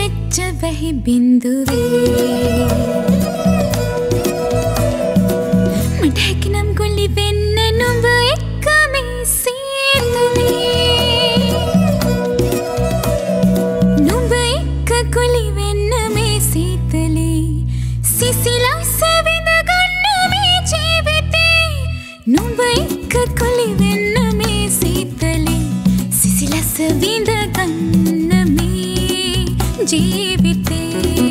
වෙච්ච වැහි බින්දුවේ මට හැකිනම් ගොලි වෙන්න නුඹ එක්ක මේ සීතලේ නුඹ එක්ක ගොලි වෙන්න මේ සීතලේ සිසිලස විඳ ගන්න මේ ජීවිතේ නුඹ එක්ක ගොලි වෙන්න මේ සීතලේ සිසිලස විඳ ගන්න මේ ජීවිතේ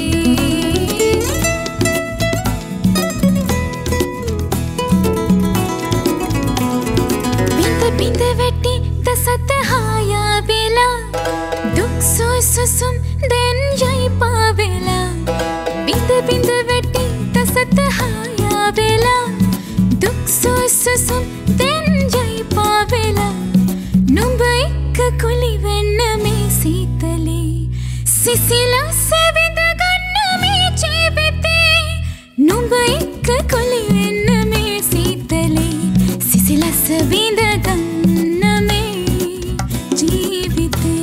බිඳ වැටි දසත හායා වෙලා දුක් සුසුම් දැන් යයි පාවෙලා බිඳ වැටි දසත හායා වෙලා දුක් සුසුම් දැන් යයි පාවෙලා නුඹ එක්ක කුලි වෙන්න මේ සීතලේ සිසිලස විඳ ගන්න මේ ජීවිතේ නුඹ එක්ක කුලි වෙන්න මේ සීතලේ සිසිලස විඳ ගන්න මේ ජීවිතේ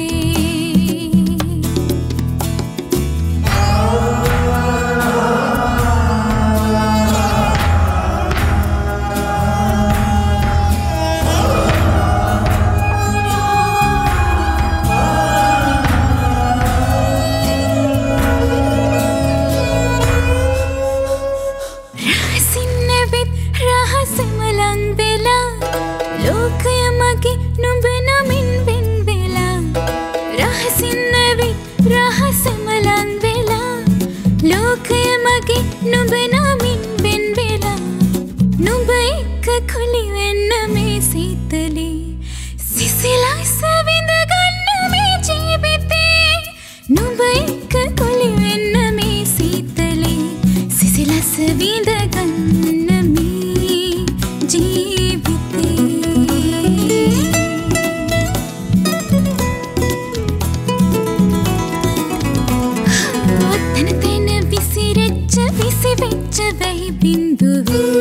නුඹ නමින් වෙන් වෙලා නුඹ එක්ක කුලි වෙන්න මේ සීතලේ සිසිලස විඳ ගන්න මේ ජීවිතේ නුඹ එක්ක කුලි වෙන්න මේ සීතලේ සිසිලස විඳ ගන්න මේ ජීවිතේ තන තන විසිරෙච්ච විසි වෙච්ච වැහි බින්දුවේ